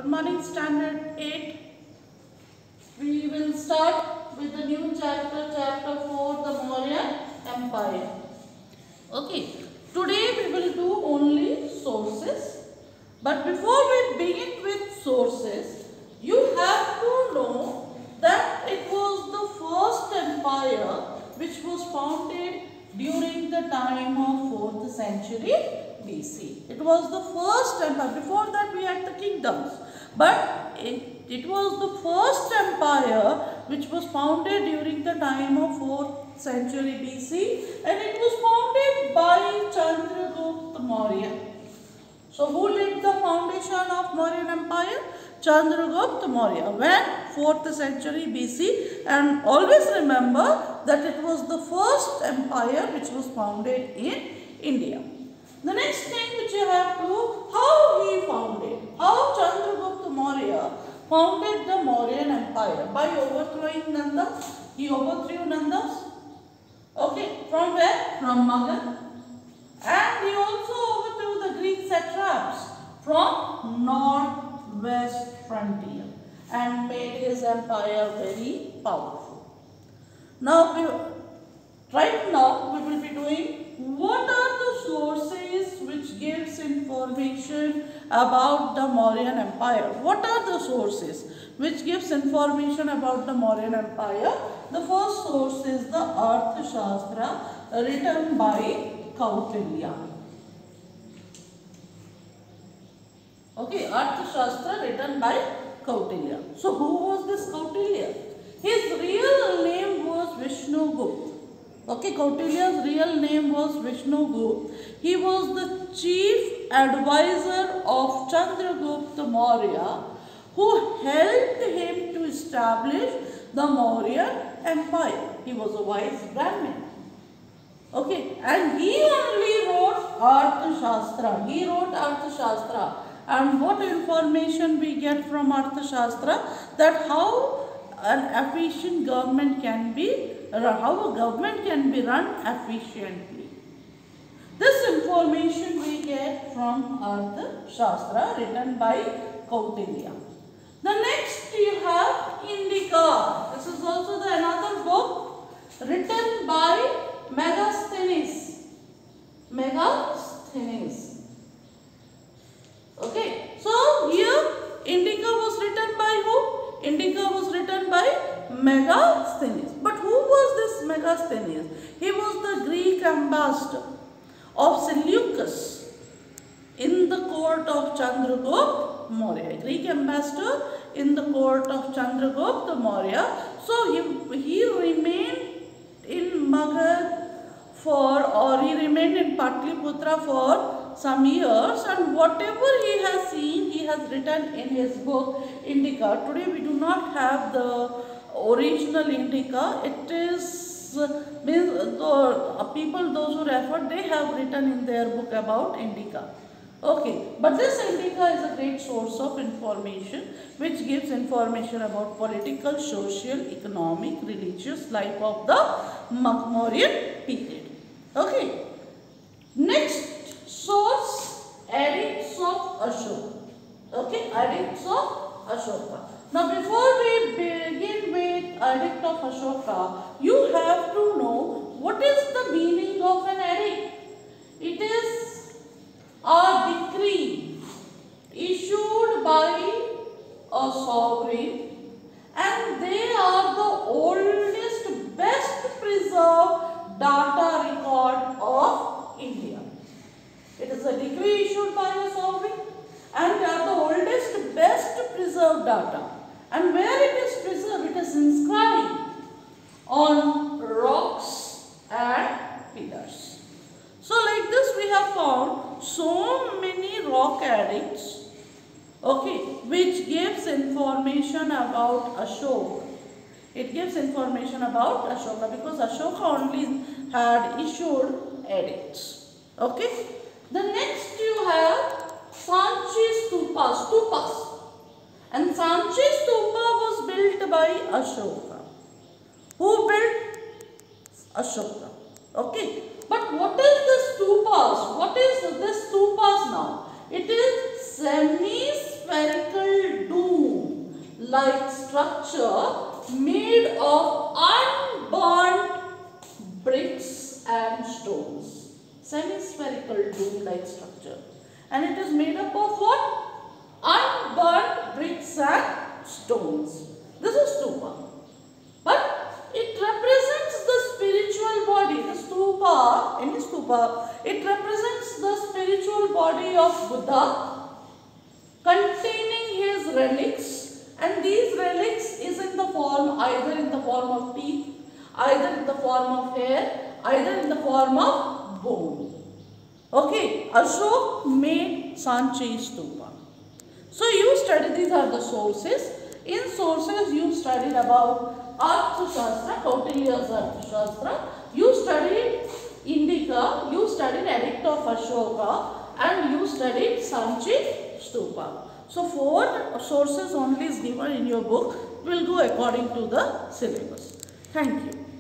Good morning, Standard 8. We will start with the new chapter, chapter 4, the Maurya Empire. Okay, today we will do only sources. But before we begin with sources, you have to know that it was the first empire which was founded during the time of 4th century BC. It was the first empire. Before that we had the kingdoms. But it was the first empire which was founded during the time of 4th century BC, and it was founded by Chandragupta Maurya. So who laid the foundation of Mauryan Empire? Chandragupta Maurya. When? 4th century BC, and always remember that it was the first empire which was founded in India. The next thing which you have to, how he founded, how Chandragupta Maurya founded the Mauryan Empire. By overthrowing Nanda. He overthrew Nandas. Okay, from where? From Magad. And he also overthrew the Greek satraps from northwest frontier and made his empire very powerful. Now, right now we will be doing what are the sources which gives information about the Mauryan Empire. What are the sources which gives information about the Mauryan Empire? The first source is the Arthashastra written by Kautilya. Okay, Arthashastra written by Kautilya. So who was this Kautilya? His real name was Vishnugupta. Okay, Kautilya's real name was Vishnugupta. He was the chief advisor of Chandragupta Maurya, who helped him to establish the Mauryan Empire. He was a wise Brahmin. Okay, and he only wrote Arthashastra. He wrote Arthashastra. And what information we get from Arthashastra? That how an efficient government can be, how a government can be run efficiently. This information we get from Arthashastra written by Kautilya. The next you have Indica. This is also the another book written by Megasthenes. Megasthenes. Okay. So here Indica was written by who? Indica was written by Megasthenes. But who was this Megasthenes? He was the Greek ambassador of Seleucus in the court of Chandragupta Maurya. Greek ambassador in the court of Chandragupta Maurya. So he remained in Magad he remained in Patliputra for some years, and whatever he has seen, he has written in his book Indica. Today we do not have the original Indica. It is people, those who refer, they have written in their book about Indica. Okay, but this Indica is a great source of information which gives information about political, social, economic, religious life of the Mauryan period. Okay, next source, Edicts of Ashoka. Okay, Edicts of Ashoka. Now before we begin with Edict of Ashoka, you have to know what is the meaning of an edict. It is a decree issued by a sovereign, and they are the oldest, best preserved data record of India. It is a decree issued by a sovereign, and they are the oldest, best preserved data. And where it is preserved, it is inscribed on rocks and pillars. So like this we have found so many rock edicts, okay, which gives information about Ashoka. It gives information about Ashoka because Ashoka only had issued edicts. Okay. The next you have Sanchi Stupas. And Sanchi Stupa was built by Ashoka. Who built? Ashoka. Okay. But what is the stupas? What is this stupas now? It is semi-spherical like structure made of unburnt bricks and stones. Semi-spherical dome-like structure. And it is made up of what? Unburnt bricks and stones. This is stupa. But it represents the spiritual body. The stupa, any stupa, it represents the spiritual body of Buddha containing his relics, and these relics is in the form, either in the form of teeth, either in the form of hair, either in the form of bone. Okay, Ashok made Sanchi Stupa. So you study, these are the sources. In sources you studied about Arthashastra, Kautilya's Arthashastra. You studied Indica, you studied Edict of Ashoka, and you studied Sanchi Stupa. So 4 sources only is given in your book. We will go according to the syllabus. Thank you.